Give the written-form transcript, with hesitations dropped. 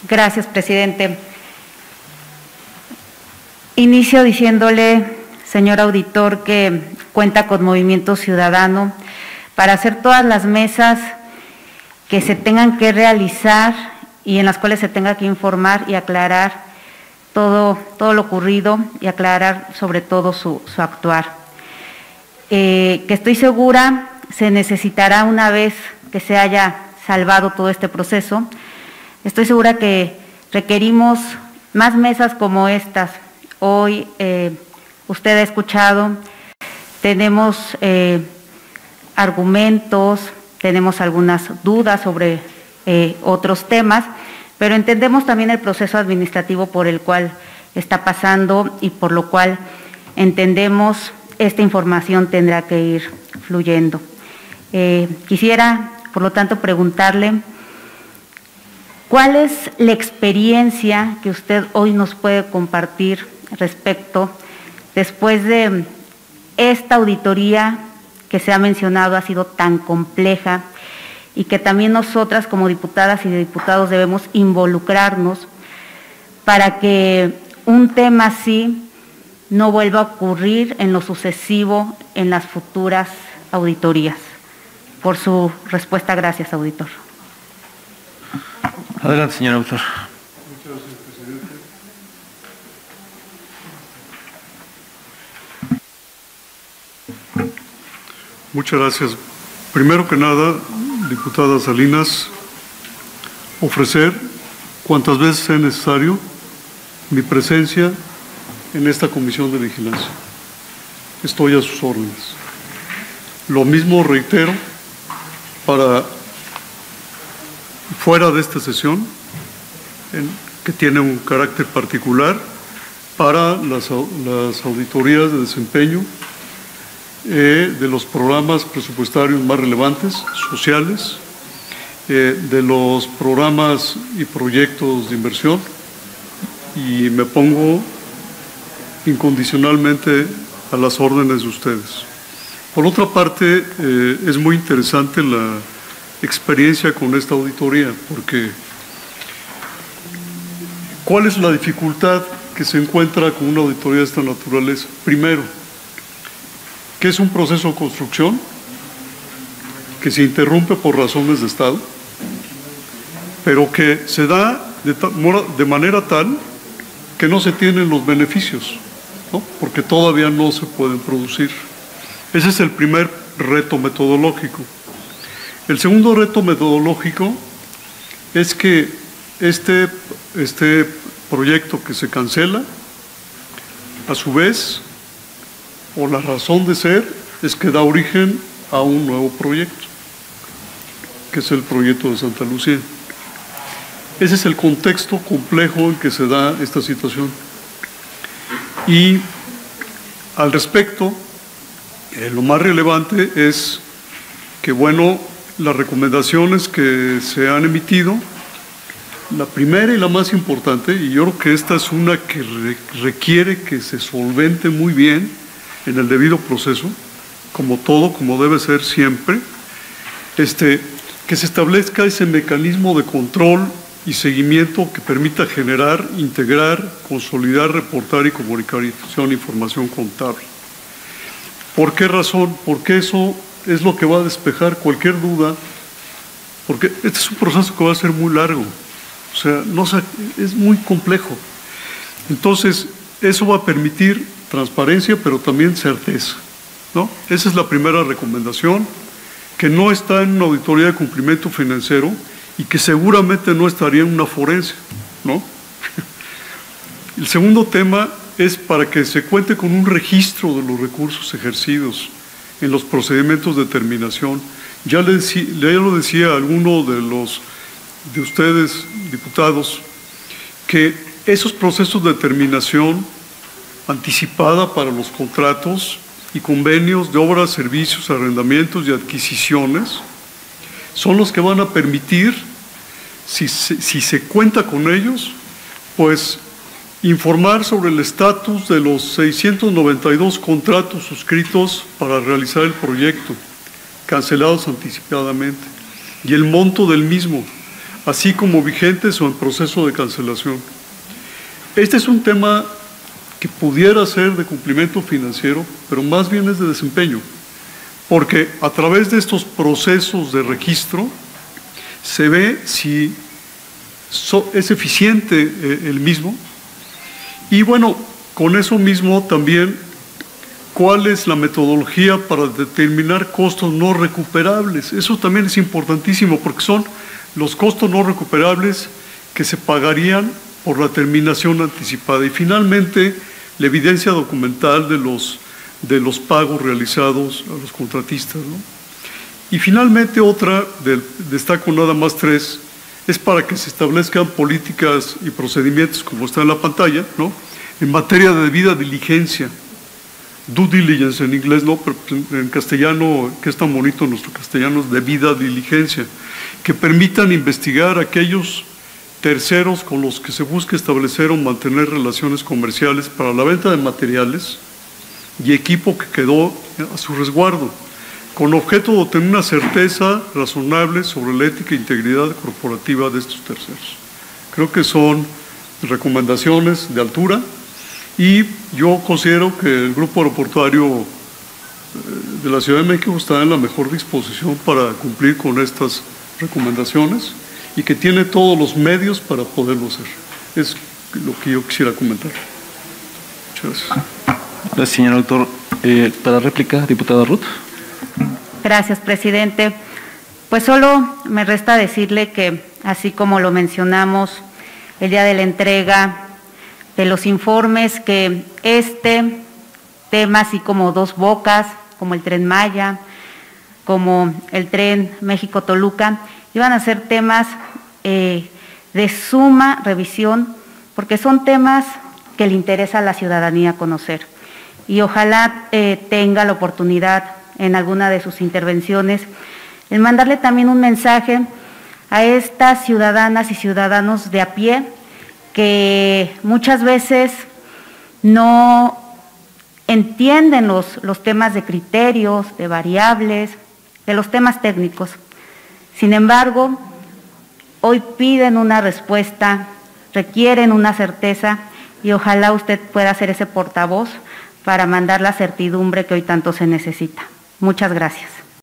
Gracias, presidente. Inicio diciéndole, señor auditor, que cuenta con Movimiento Ciudadano para hacer todas las mesas que se tengan que realizar y en las cuales se tenga que informar y aclarar todo lo ocurrido y aclarar sobre todo su actuar. Que estoy segura se necesitará una vez que se haya salvado todo este proceso. Estoy segura que requerimos más mesas como estas. Hoy usted ha escuchado, tenemos argumentos, tenemos algunas dudas sobre otros temas, pero entendemos también el proceso administrativo por el cual está pasando y por lo cual entendemos esta información tendrá que ir fluyendo. Quisiera, por lo tanto, preguntarle ¿cuál es la experiencia que usted hoy nos puede compartir respecto, después de esta auditoría que se ha mencionado, ha sido tan compleja y que también nosotras como diputadas y diputados debemos involucrarnos para que un tema así no vuelva a ocurrir en lo sucesivo en las futuras auditorías? Por su respuesta, gracias, auditor. Adelante, señor autor. Muchas gracias, presidente. Muchas gracias. Primero que nada, diputada Salinas, ofrecer cuantas veces sea necesario mi presencia en esta comisión de vigilancia. Estoy a sus órdenes. Lo mismo reitero para fuera de esta sesión, que tiene un carácter particular para las auditorías de desempeño de los programas presupuestarios más relevantes, sociales, de los programas y proyectos de inversión, y me pongo incondicionalmente a las órdenes de ustedes. Por otra parte, es muy interesante la experiencia con esta auditoría, porque ¿cuál es la dificultad que se encuentra con una auditoría de esta naturaleza? Primero, que es un proceso de construcción que se interrumpe por razones de Estado, pero que se da de manera tal que no se tienen los beneficios, ¿no? Porque todavía no se pueden producir. Ese es el primer reto metodológico. El segundo reto metodológico es que este proyecto que se cancela, a su vez, o la razón de ser, es que da origen a un nuevo proyecto, que es el proyecto de Santa Lucía. Ese es el contexto complejo en que se da esta situación. Y al respecto, lo más relevante es que, bueno, las recomendaciones que se han emitido, la primera y la más importante, y yo creo que esta es una que requiere que se solvente muy bien en el debido proceso, como todo, como debe ser siempre, que se establezca ese mecanismo de control y seguimiento que permita generar, integrar, consolidar, reportar y comunicar información contable. ¿Por qué razón? Porque eso es lo que va a despejar cualquier duda, porque este es un proceso que va a ser muy largo, o sea, es muy complejo. Entonces, eso va a permitir transparencia, pero también certeza, ¿no? Esa es la primera recomendación, que no está en una auditoría de cumplimiento financiero y que seguramente no estaría en una forense, ¿no? El segundo tema es para que se cuente con un registro de los recursos ejercidos en los procedimientos de determinación. Ya lo decía a alguno de ustedes, diputados, que esos procesos de determinación anticipada para los contratos y convenios de obras, servicios, arrendamientos y adquisiciones son los que van a permitir, si se cuenta con ellos, pues informar sobre el estatus de los 692 contratos suscritos para realizar el proyecto, cancelados anticipadamente, y el monto del mismo, así como vigentes o en proceso de cancelación. Este es un tema que pudiera ser de cumplimiento financiero, pero más bien es de desempeño, porque a través de estos procesos de registro se ve si es eficiente el mismo, y bueno, con eso mismo también cuál es la metodología para determinar costos no recuperables. Eso también es importantísimo porque son los costos no recuperables que se pagarían por la terminación anticipada. Y finalmente, la evidencia documental de los pagos realizados a los contratistas, ¿no? Y finalmente otra, destaco nada más 3, es para que se establezcan políticas y procedimientos, como está en la pantalla, ¿no?, en materia de debida diligencia, due diligence en inglés, no, pero en castellano, que es tan bonito nuestro castellano, es debida diligencia, que permitan investigar a aquellos terceros con los que se busque establecer o mantener relaciones comerciales para la venta de materiales y equipo que quedó a su resguardo, con objeto de obtener una certeza razonable sobre la ética e integridad corporativa de estos terceros. Creo que son recomendaciones de altura y yo considero que el Grupo Aeroportuario de la Ciudad de México está en la mejor disposición para cumplir con estas recomendaciones y que tiene todos los medios para poderlo hacer. Es lo que yo quisiera comentar. Muchas gracias. Gracias, señor doctor. Para réplica, diputada Ruth. Gracias, presidente. Pues solo me resta decirle que, así como lo mencionamos el día de la entrega de los informes, que este tema, así como Dos Bocas, como el Tren Maya, como el Tren México-Toluca, iban a ser temas de suma revisión, porque son temas que le interesa a la ciudadanía conocer. Y ojalá tenga la oportunidad en alguna de sus intervenciones el mandarle también un mensaje a estas ciudadanas y ciudadanos de a pie que muchas veces no entienden los temas de criterios, de variables, de los temas técnicos. Sin embargo, hoy piden una respuesta, requieren una certeza y ojalá usted pueda ser ese portavoz para mandar la certidumbre que hoy tanto se necesita. Muchas gracias.